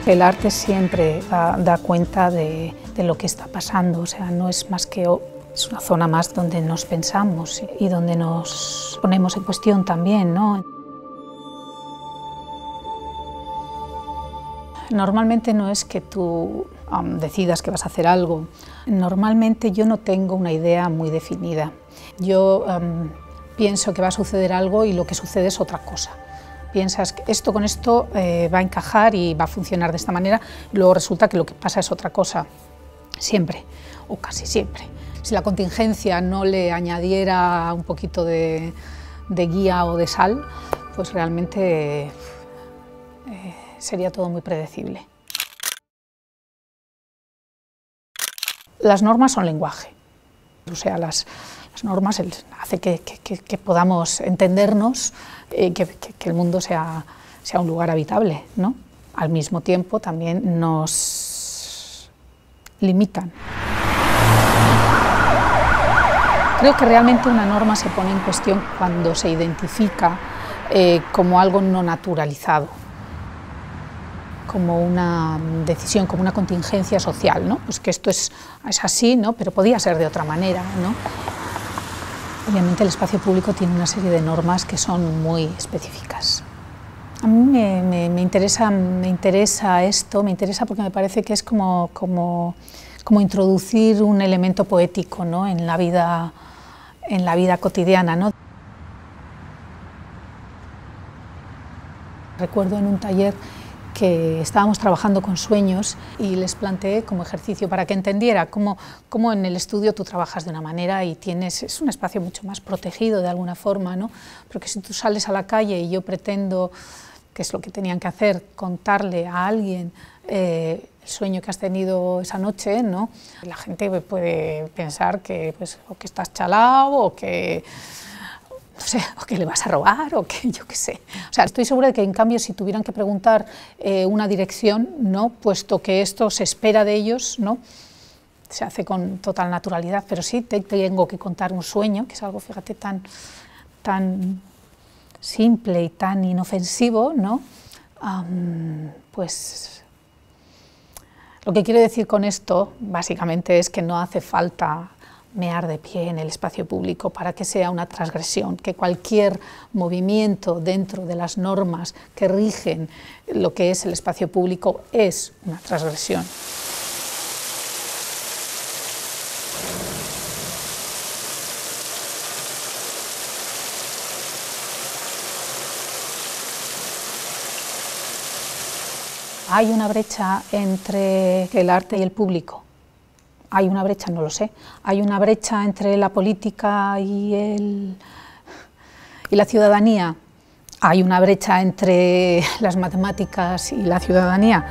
El arte siempre da cuenta de lo que está pasando, o sea, no es más que es una zona más donde nos pensamos y donde nos ponemos en cuestión también, ¿no? Normalmente no es que tú decidas que vas a hacer algo. Normalmente yo no tengo una idea muy definida. Yo pienso que va a suceder algo y lo que sucede es otra cosa. Piensas que esto con esto va a encajar y va a funcionar de esta manera, y luego resulta que lo que pasa es otra cosa, siempre, o casi siempre. Si la contingencia no le añadiera un poquito de guía o de sal, pues realmente sería todo muy predecible. Las normas son lenguaje, o sea, las normas hacen que podamos entendernos, que el mundo sea un lugar habitable, ¿no? Al mismo tiempo también nos limitan. Creo que realmente una norma se pone en cuestión cuando se identifica como algo no naturalizado, como una decisión, como una contingencia social, ¿no? Pues que esto es así, ¿no? Pero podía ser de otra manera, ¿no? Obviamente el espacio público tiene una serie de normas que son muy específicas. A mí me interesa esto, me interesa porque me parece que es como introducir un elemento poético, ¿no? en la vida cotidiana, ¿no? Recuerdo en un taller que estábamos trabajando con sueños y les planteé como ejercicio para que entendiera cómo en el estudio tú trabajas de una manera y es un espacio mucho más protegido de alguna forma, ¿no? Porque si tú sales a la calle y yo pretendo, que es lo que tenían que hacer, contarle a alguien el sueño que has tenido esa noche, ¿no? La gente puede pensar que, pues, o que estás chalao o que no sé, o que le vas a robar, o que yo qué sé. O sea, estoy segura de que en cambio si tuvieran que preguntar una dirección, ¿no? Puesto que esto se espera de ellos, ¿no? Se hace con total naturalidad, pero sí tengo que contar un sueño, que es algo, fíjate, tan simple y tan inofensivo, ¿no? Pues lo que quiero decir con esto, básicamente, es que no hace falta mear de pie en el espacio público para que sea una transgresión, que cualquier movimiento dentro de las normas que rigen lo que es el espacio público es una transgresión. ¿Hay una brecha entre el arte y el público? ¿Hay una brecha? No lo sé. ¿Hay una brecha entre la política y la ciudadanía? ¿Hay una brecha entre las matemáticas y la ciudadanía?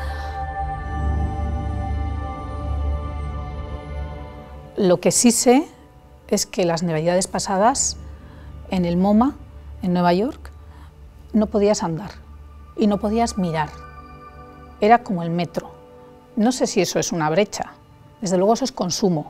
Lo que sí sé es que las navidades pasadas, en el MoMA, en Nueva York, no podías andar y no podías mirar. Era como el metro. No sé si eso es una brecha. Desde luego eso es consumo.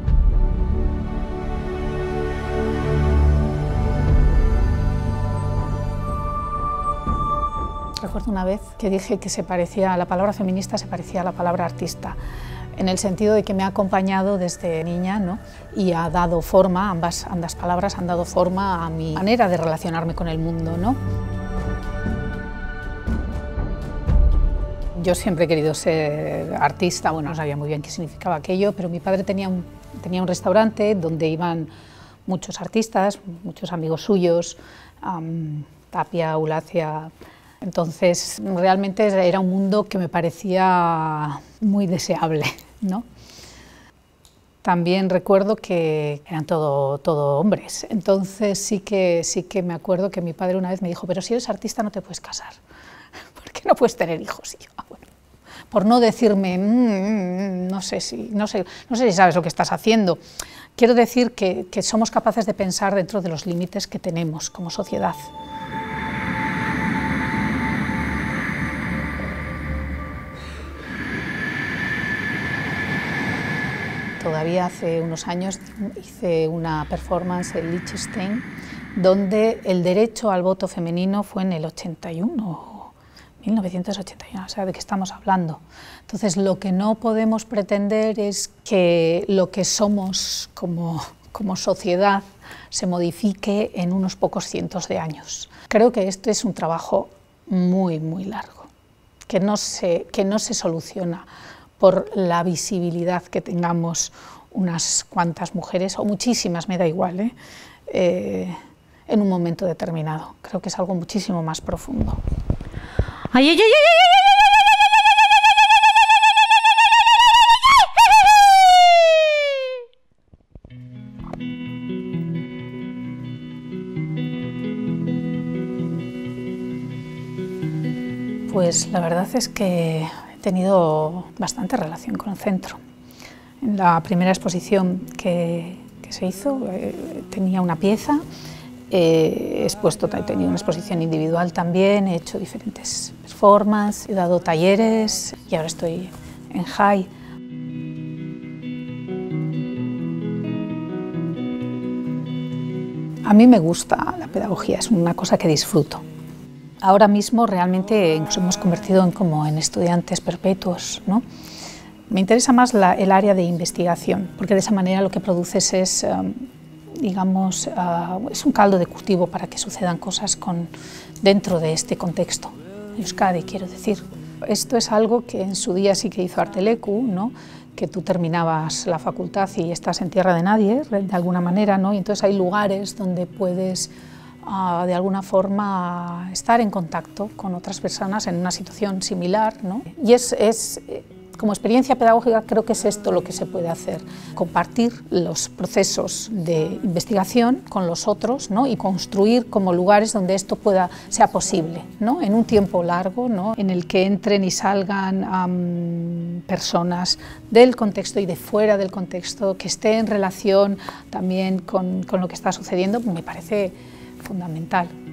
Recuerdo una vez que dije que la palabra feminista se parecía a la palabra artista, en el sentido de que me ha acompañado desde niña, ¿no? Y ha dado forma, ambas palabras han dado forma a mi manera de relacionarme con el mundo, ¿no? Yo siempre he querido ser artista, bueno, no sabía muy bien qué significaba aquello, pero mi padre tenía un restaurante donde iban muchos artistas, muchos amigos suyos, Tapia, Ulacia. Entonces, realmente era un mundo que me parecía muy deseable, ¿no? También recuerdo que eran todo hombres, entonces sí que me acuerdo que mi padre una vez me dijo, pero si eres artista no te puedes casar, porque no puedes tener hijos. Y yo, bueno, por no decirme, no sé si sabes lo que estás haciendo. Quiero decir que somos capaces de pensar dentro de los límites que tenemos como sociedad. Todavía hace unos años hice una performance en Liechtenstein donde el derecho al voto femenino fue en el 81, 1981, o sea, ¿de qué estamos hablando? Entonces, lo que no podemos pretender es que lo que somos como sociedad se modifique en unos pocos cientos de años. Creo que este es un trabajo muy, muy largo, que no se soluciona por la visibilidad que tengamos unas cuantas mujeres, o muchísimas, me da igual, en un momento determinado. Creo que es algo muchísimo más profundo. ¡Ay, ay, ay, ay, ay! Pues la verdad es que he tenido bastante relación con el centro. En la primera exposición que se hizo tenía una pieza, he tenido una exposición individual también, he hecho diferentes performances, he dado talleres y ahora estoy en Jai. A mí me gusta la pedagogía, es una cosa que disfruto. Ahora mismo realmente nos hemos convertido en estudiantes perpetuos, ¿no? Me interesa más el área de investigación, porque de esa manera lo que produces es, es un caldo de cultivo para que sucedan cosas dentro de este contexto, Euskadi, quiero decir. Esto es algo que en su día sí que hizo Arteleku, ¿no? Que tú terminabas la facultad y estás en tierra de nadie, de alguna manera, ¿no? Y entonces hay lugares donde puedes de alguna forma estar en contacto con otras personas en una situación similar, ¿no? Y como experiencia pedagógica creo que es esto lo que se puede hacer, compartir los procesos de investigación con los otros, ¿no? Y construir como lugares donde esto sea posible, ¿no? En un tiempo largo, ¿no? En el que entren y salgan personas del contexto y de fuera del contexto, que esté en relación también con lo que está sucediendo, me parece fundamental.